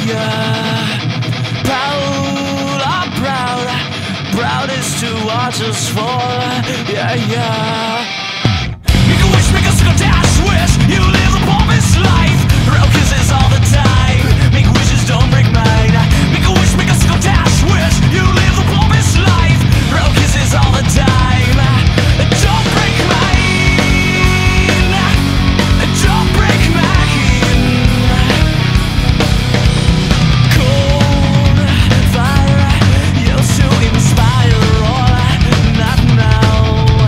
yeah. Proud, I'm proud, proudest to watch us fall, yeah, yeah. Make a wish, make a single dash wish. You live the pompous life, broke kisses all the time. Make wishes, don't break mine. Make a wish, make a single dash wish. You live the pompous life, broke kisses all the time. Don't break mine. Don't break mine. Cold fire, used to inspire all, not now.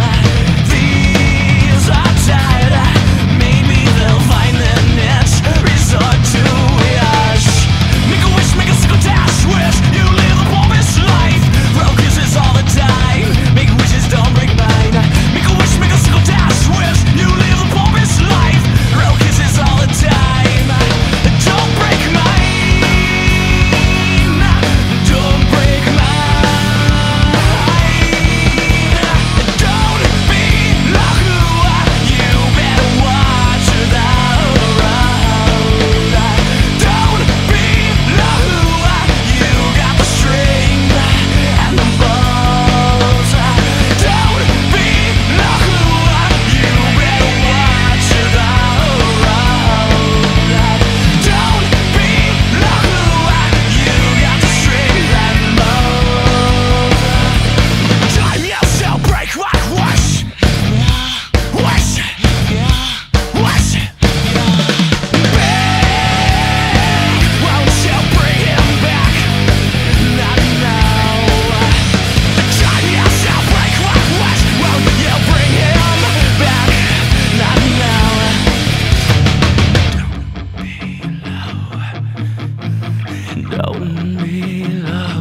These are tired, maybe they'll find their niche. Resort to yash. Make a wish, make a single dash wish. You live the pompous life, broke kisses all the time. Make wishes, don't break mine. Make a wish, make a single dash wish. You live the pompous life, broke kisses all the time. Don't break mine. Don't break mine. Don't be like who you better watch the road. Don't be like who you got the strength and the balls. Don't be like who you better watch the road. Don't be like who you got the strength and balls. Time yourself, break like wash. Wash, wash. Big, won't you bring him back? Not now. Time yourself, break like wash. Won't you bring him back? Not now. Don't be low.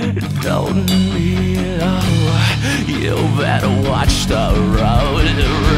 Don't be low. You better watch the road.